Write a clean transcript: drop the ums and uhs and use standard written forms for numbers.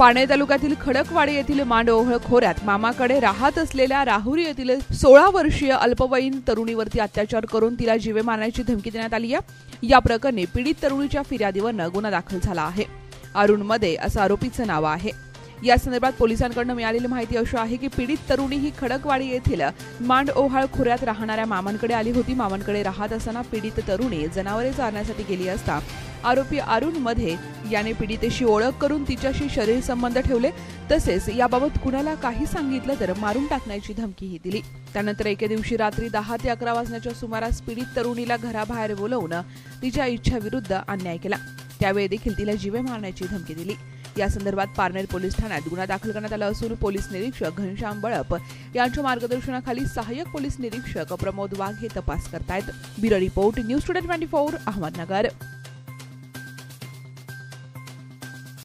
पाणे तालुक्यातील खडकवाडी येथील मांडओहळ खोऱ्यात मामाकडे राहत असलेल्या राहुरी येथील 16 वर्षीय अल्पवयीन तरुणीवरती अत्याचार करून तिला जीवे मारण्याची धमकी देण्यात आली आहे। या प्रकरणी पीडित तरुणीच्या फिर्यादीवर गुन्हा दाखल झाला आहे। अरुण मध्ये असं आरोपीचं नाव आहे। या संदर्भात पोलिसांकडून मिळालेली माहिती अशी आहे की पीडित तरुणी ही खडकवाडी येथील मांडओहळ खोऱ्यात राहणाऱ्या मामांकडे आली होती। मामांकडे राहत असताना पीडित तरुणी जनावरे चारण्यासाठी गेली असता आरोपी अरुण मध्ये याने पीडितेशी ओळख करून तिच्याशी शरीर संबंध ठेवले, तसेच याबाबत कुणाला काही सांगितलं तर मारून टाकण्याची धमकीही दिली। त्यानंतर एके दिवशी रात्री 10 ते 11 वाजण्याच्या सुमारास पीडित तरुणीला घराबाहेर बोलवून तिच्या इच्छेविरुद्ध अन्याय केला। त्यावेळी देखील तिला जीवे मारण्याची धमकी दिली। या संदर्भात पारनेर पोलीस ठाण्यात गुन्हा दाखल करण्यात आला असून पोलीस निरीक्षक घनश्याम बळप यांच्या मार्गदर्शनाखाली सहाय्यक पोलीस निरीक्षक प्रमोद वाघ हे तपास करतायत। Bureau report, news today 24, Ahmednagar.